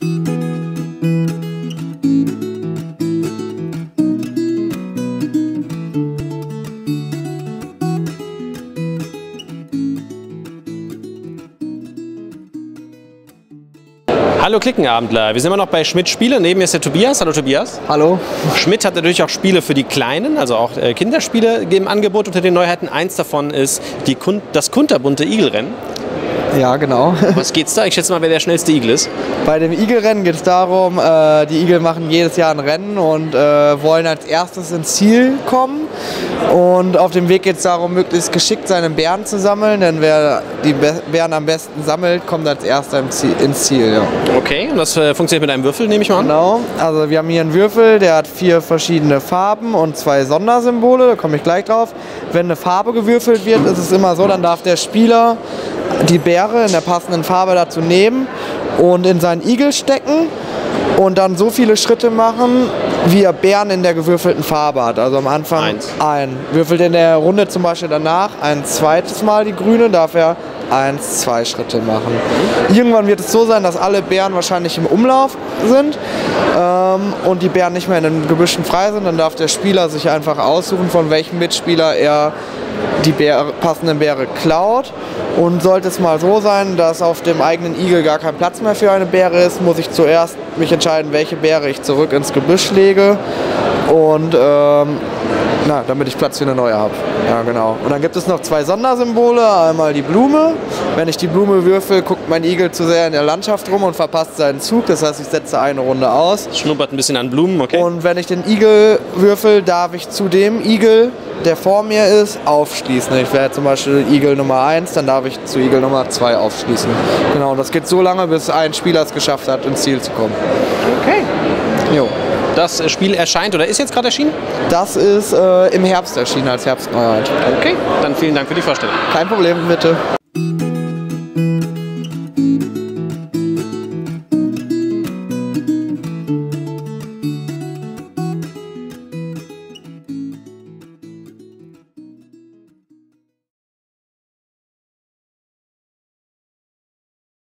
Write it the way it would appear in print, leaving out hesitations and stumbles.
Hallo Klickenabendler, wir sind immer noch bei Schmidt Spiele. Neben mir ist der Tobias. Hallo Tobias. Hallo. Schmidt hat natürlich auch Spiele für die Kleinen, also auch Kinderspiele im Angebot unter den Neuheiten. Eins davon ist das kunterbunte Igelrennen. Ja, genau. Was geht's da? Ich schätze mal, wer der schnellste Igel ist. Bei dem Igelrennen geht es darum, die Igel machen jedes Jahr ein Rennen und wollen als erstes ins Ziel kommen. Und auf dem Weg geht es darum, möglichst geschickt seine Beeren zu sammeln, denn wer die Beeren am besten sammelt, kommt als erster ins Ziel. Ja. Okay, und das funktioniert mit einem Würfel, nehme ich mal an? Genau, also wir haben hier einen Würfel, der hat 4 verschiedene Farben und 2 Sondersymbole, da komme ich gleich drauf. Wenn eine Farbe gewürfelt wird, ist es immer so, dann darf der Spieler die Beere in der passenden Farbe dazu nehmen und in seinen Igel stecken und dann so viele Schritte machen, wie er Beeren in der gewürfelten Farbe hat. Also am Anfang würfelt in der Runde zum Beispiel danach ein zweites Mal die grüne, darf er 2 Schritte machen. Irgendwann wird es so sein, dass alle Beeren wahrscheinlich im Umlauf sind und die Beeren nicht mehr in den Gebüschen frei sind. Dann darf der Spieler sich einfach aussuchen, von welchem Mitspieler er die passende Beere klaut. Und sollte es mal so sein, dass auf dem eigenen Igel gar kein Platz mehr für eine Beere ist, muss ich zuerst mich entscheiden, welche Beere ich zurück ins Gebüsch lege. Und damit ich Platz für eine neue habe. Ja, genau. Und dann gibt es noch 2 Sondersymbole. Einmal die Blume. Wenn ich die Blume würfel, guckt mein Igel zu sehr in der Landschaft rum und verpasst seinen Zug. Das heißt, ich setze eine Runde aus. Schnuppert ein bisschen an Blumen, okay. Und wenn ich den Igel würfel, darf ich zu dem Igel, der vor mir ist, aufschließen. Ich wäre zum Beispiel Igel Nummer 1, dann darf ich zu Igel Nummer 2 aufschließen. Genau, und das geht so lange, bis ein Spieler es geschafft hat, ins Ziel zu kommen. Okay. Jo. Das Spiel erscheint oder ist jetzt gerade erschienen? Das ist im Herbst erschienen als Herbstneuheit. Okay, dann vielen Dank für die Vorstellung. Kein Problem, bitte.